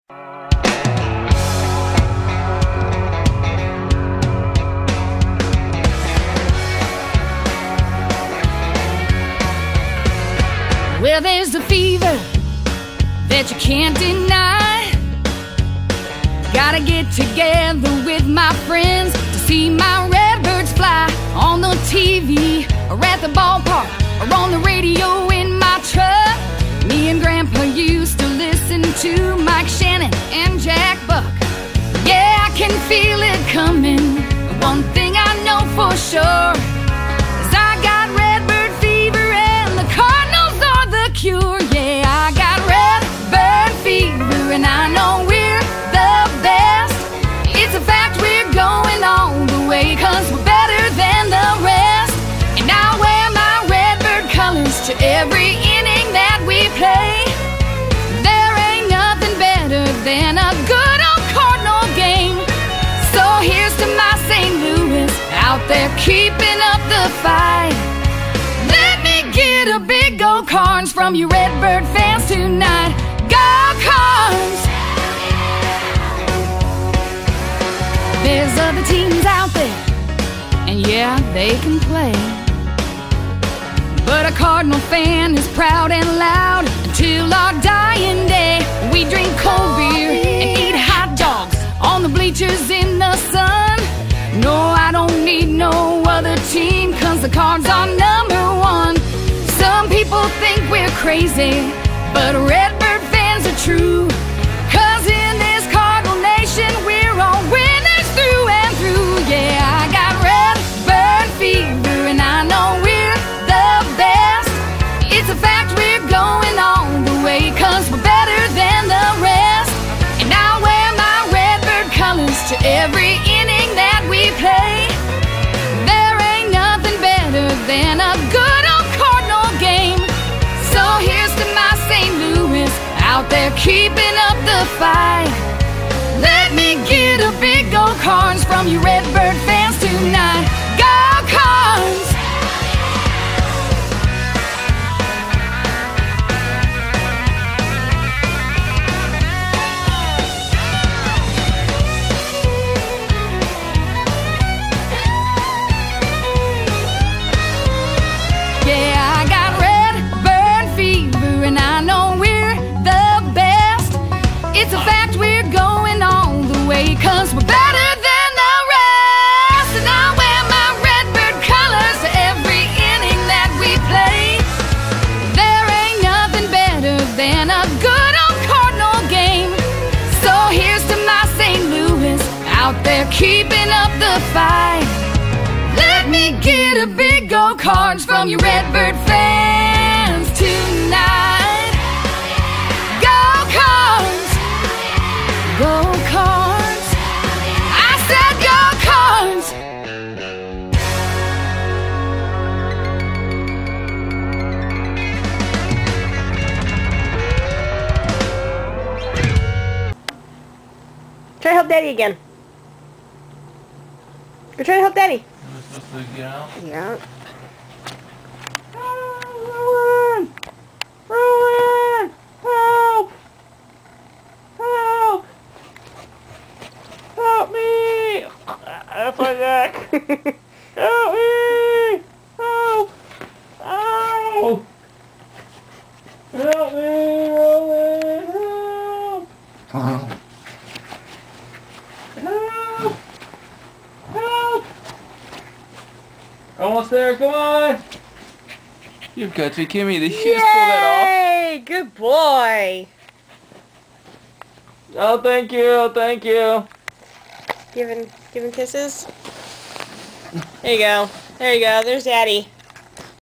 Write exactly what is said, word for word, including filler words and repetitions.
Well, there's a fever that you can't deny. Gotta get together with my friends to see my redbirds fly. On the T V, or at the ballpark, or on the radio in my truck. Me and Grandpa used to listen to Mike Shannon and Jack Buck. Yeah, I can feel it coming. One thing I know for sure is I got redbird fever and the cardinals are the cure. Yeah, I got redbird fever and I know we're the best. It's a fact we're going all the way, cause we're better than the rest. And I wear my redbird colors to every inning that we play. There ain't nothing better than a good old Cardinal game. So here's to my Saint Louis, out there keeping up the fight. Let me get a big go Cards from you redbird fans tonight. Go Cards! There's other teams out there, and yeah, they can play, but a Cardinal fan is proud and loud until our dying day. We drink cold beer and eat hot dogs on the bleachers in the sun. No, I don't need no other team, cause the Cards are number one. Some people think we're crazy, but redbird fans are true, cause in this Cardinal nation we're all winners through and through. Yeah, I got redbird fever and I know we're the best. It's a fact we're going all the way, cause we're better than the rest. And I wear my redbird colors to every inning that we play. There ain't nothing better than a good old Cardinal game. So here's to my Saint Louis, out there keeping up the fight. Let me get a big go Cards from you redbird fans tonight. Go Cards! Yeah, I got redbird fever and I know we're the best. It's a fact we're going all the way, cause we're better than the rest. And I wear my redbird colors to every inning that we play. There ain't nothing better than a good old Cardinal game. So here's to my Saint Louis, out there keeping up the fight. Let me get a big go Cards from you redbird fans tonight. Go Cards! Go Cards! I said go Cards! Try to help Daddy again. Go try to help Daddy. Supposed to get out? Yeah. Rolen! Rolen! Help! Help! Help me! That's my neck! Help me! Help! Ow! Help me, Rolen! Help! Help! Help! Almost there, come on! You've got to give me the shoes, pull that Yay! Good boy. off. Oh, thank you, thank you. Giving, giving kisses. There you go. There you go. There's Daddy.